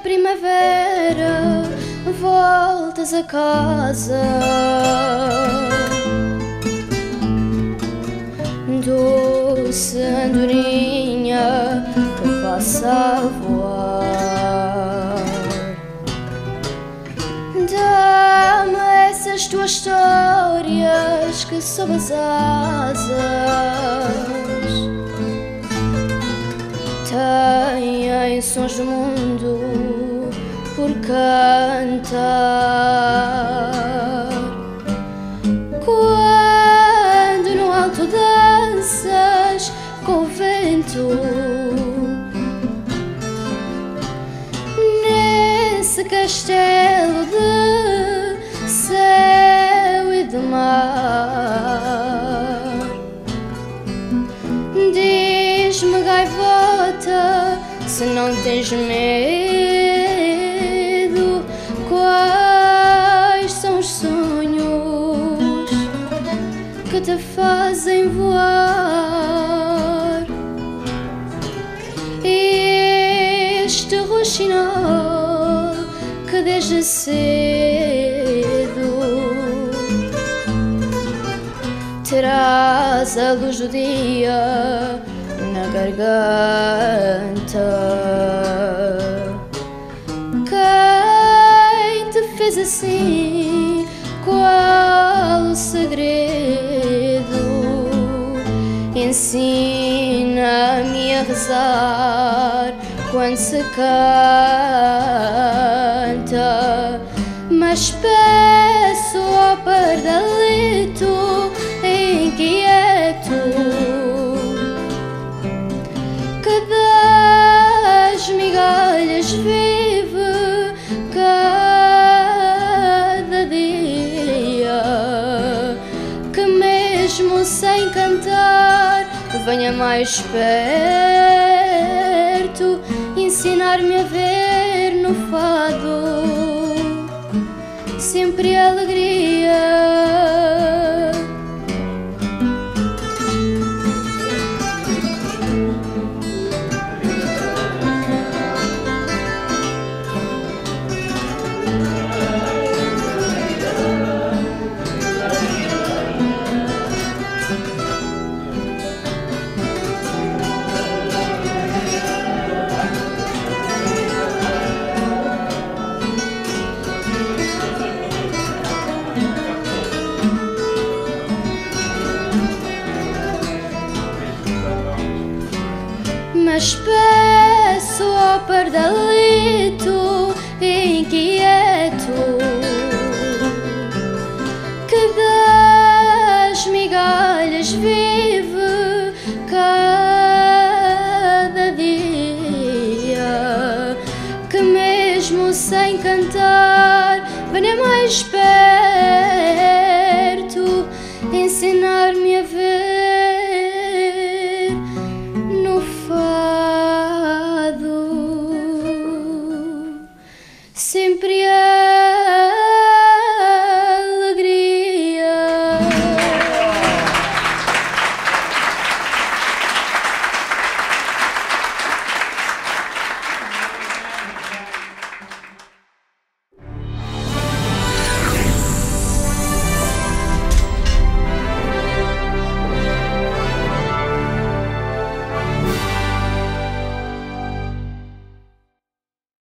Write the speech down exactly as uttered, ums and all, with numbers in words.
primavera voltas a casa, doce andorinha que passa a voar. Dá-me essas tuas histórias que sob as asas têm sons do mundo por cantar. Quando no alto danças com o vento, nesse castelo de céu e de mar, diz-me, gaivota, se não tens medo, quais são os sonhos que te fazem voar? Este roxinol que desde cedo traz a luz do dia na garganta. Quem te fez assim? Qual o segredo? Ensina-me a rezar quando se canta, mas peço ao pardalito inquieto que das migalhas vive cada dia, que mesmo sem cantar venha mais perto, ensinar-me a ver no fado sempre alegria. Mas peço ao pardalito inquieto que das migalhas vive cada dia, que mesmo sem cantar venha mais perto, ensinar-me a ver sempre